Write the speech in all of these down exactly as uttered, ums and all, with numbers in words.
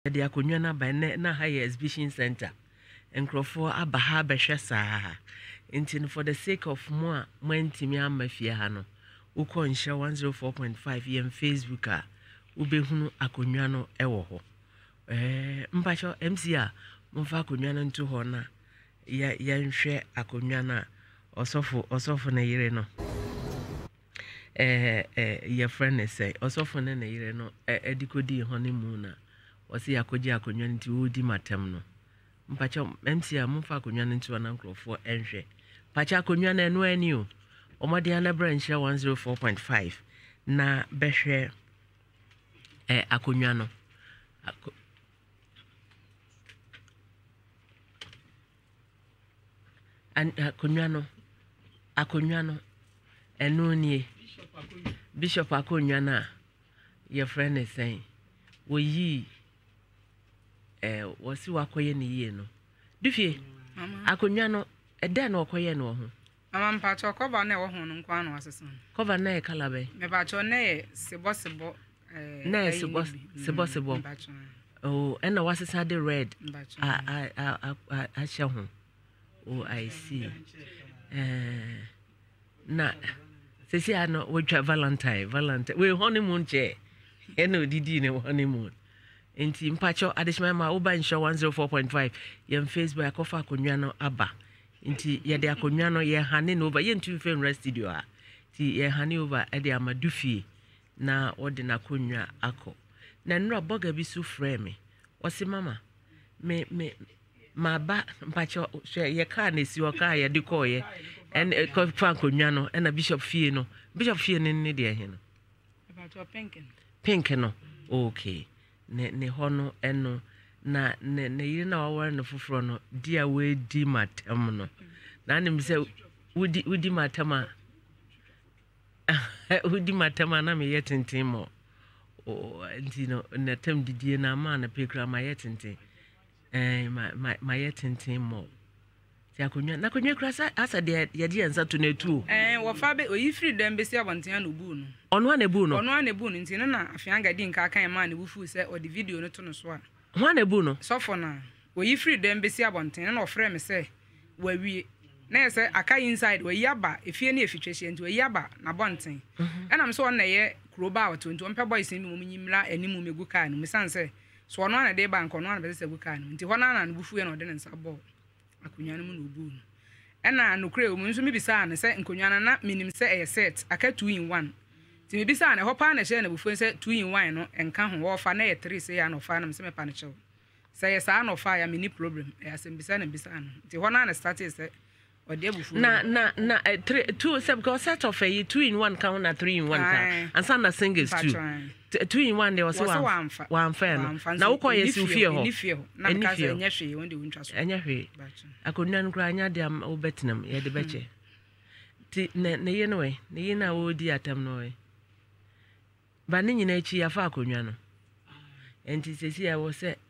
The Akunyana by na higher exhibition center. And Crawford Abaha Beshasa. Intin for the sake of more when Timia Mafiano. Uko in share one zero four point five yen Facebooka. Ubehunu Akunyano Ewoho. Eh, Mpacho M C A Mufa Akunyano to Hona. Ya yan share Akunyana Osofo Osofo na yire no. Eh eh your friend is say Osofo na yire no edikodi honeymoon. Wasi akoji akonwa nti wodi matem no mpacha mtia mfa akonwa nti wana nkrofo enhwe pacha akonwa na eno ani o omode ana branch one zero four point five na behwe eh akonwa no an akonwa no akonwa no eno nie bishop akonwa na your friend is saying wo yi eh wasi wakoye ni ye no dufie akonwa no eda na okoye no ho mama mpacho cover na wo ho no nkwa na wasesa cover na e kala be me pacho na e sebo sebo eh na e sebo sebo sebo oh and na wasesa the red a a a a sha ho oh I see eh na sesi ano we twa valentine valentine we honeymoon che eno didi ne honeymoon enti mpacho adishima ma uba insho one zero four point five yem Facebook akofa akonwa no aba enti ye de akonwa no ye hane no over ye ntu fe nra studio a ti ye hane over e de amadufie na odi na akonwa akọ na nra boga bi su frame wasi mama me me ma ba mpacho ye ka na si oka ye de ko ye en ko fa akonwa no na bishop fie no bishop fie ne ne de he no mpacho pink pink no okay ne ne hono eno na ne ne yiri na wawara no foforo no dia we di matem no na anim se udi udi matema udi matema na me yetenten mo o nti no na tem didie na ma na pekra ma yetenten eh ma ma yetenten mo ti akonwa na akonwa kra asa de ye de ensa to na tu eh wo fa be oyi free dem be si abonten na obu no ono na ebu no ono na ebu no nti na afianga di nka kan ma na bufu se o de video no to no so a ho na ebu no so for na oyi free dem be si abonten na ofre me se wawie na se aka inside we yaba efie na efitwehye nti we yaba na bonten na me so on na ye kroba wa to nti on pe boys ni mu nyimra animu megu kan no me san se so ono na de bank ono na be se gu kan nti ho na na no bufu ye na o de nsa bo akonwa no mu no obu no ena nokure o mu nso mi bisa na se nkonwa na na minim se e set aka two in one ti mi bisa na hopa na she na bufu se two in one no enka ho wo fa na ye three se ya no fa na me se me pa na chew se ye sa no fa ya mini problem e asem bisa na bisa no ti ho na na start se o de bufu na na na three two se because set of a two in one count na three in one count and some na singles two two in one there was one one fair na wo ko ye si fie ho ni fie ho na ka se nya hwe wonde wontwa so enya hwe akonwa nkra anya de am wo betinam ye de beche ti ne ne ye no we ne ye na wo di atam no we ba ne nyina chi afa akonwa no enti sesi ya wo se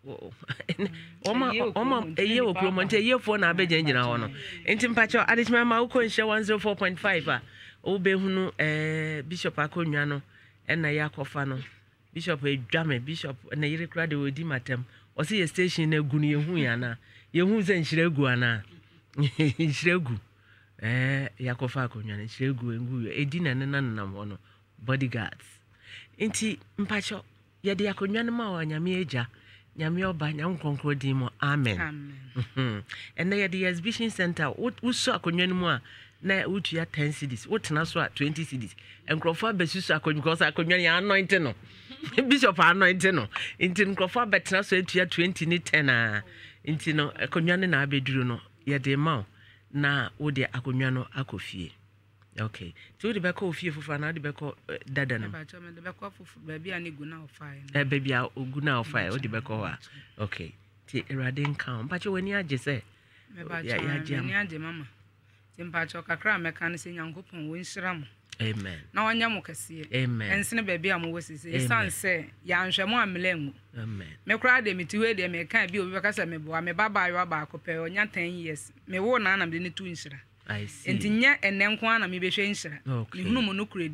oma oma eye wo promote eye fo na abeje nyina ho no enti mpacho adishima ma uko nhye one zero four point five a wo behunu eh bishop akonwa no ena yakofa no bishop edwame bishop na yire kra de odi matem o se ye station na gu no yehu ya na yehu ze nhiregu ana nhiregu eh yakofa akonwa na nhiregu engu edi na nena nam ho no bodyguards enti mpacho ye de akonwa no ma wa nyame eja nyame oba nyam konkro di mo amen amen ena ye de exhibition center uso akonwa no mu a na utua ten cedis wotena so a twenty cedis enkrofo abesusu akonwa because akonwa ya anointing no bishop anointing no inti enkrofo abetena so etua twenty ni ten a inti no akonwa ne na abeduru no ye de ma na wo de akonwa no akofie okay so de beko ofie fufa na de beko dada no ba cho me de beko fufu ba bia ne guna ofai eh ba bia oguna ofai wo de beko wa okay ti erade nkan ba cho wani age se me ba cho wani age mama mpacho kakra meka ne se nyankopon wo nhira mo amen na wanya mo kase amen ensene ba bia mo wosisi esanse ya nhwemo amelangu amen me kra de metiwe de me kan bi obi bekasa me bo me baba yo ba akopɛ onya ten years me wo na anam de ne tu nhira I see enti nya enne nko ana me behwe nhira me hunu mo no kuredie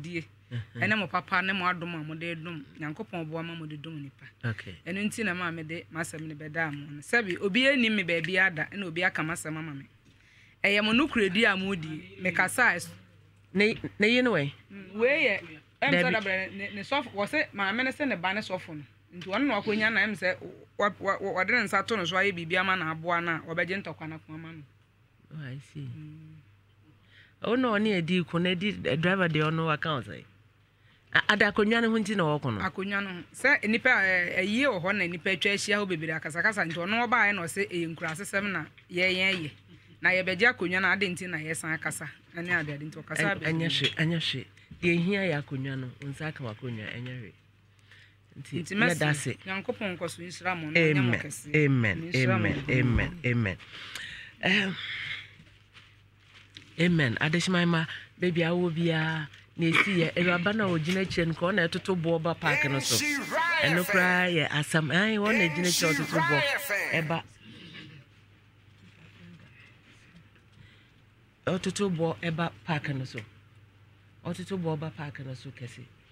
ene mo papa ne mo adom a mo de dom nyankopon bo ama mo de dom nipa okay eno nti na ma me de masem ne beda mo sebi obi ani me ba bia ada na obi aka masem mama me eye mo no kuredi a mo di me kasa ne ne yi no we we ye em so da bre ne sof wo se ma me ne se ne ba ne sofo no nti won no akonya na em se wo de nsa to no so aye bibia ma na aboa na obeje ntokwa na kuma ma no oh I see oh no ni edi ko na di driver de ono account sai ada akonwa ne hunti na wo ko no akonwa no se nipa ayi wo ho na nipa atwa ahia ho bebere akasa kasa nti ono oba na o se eyinkura asesem na ye ye ye na ye beje akonwa na ade nti na ye san akasa ane ade ade nti okasa be anya hwe anya hwe de hia ya akonwa no nsa aka akonwa anya hwe nti na dase nyankopon koso insira mo no nya mo kese amen amen amen amen um amen adeshima baby awo bia na esi ye ewaba na ogina kire nko na etoto bo ba park no so eno kra ye asam ai won na gina kire etoto bo eba etoto bo eba park no so etoto bo ba park no so kese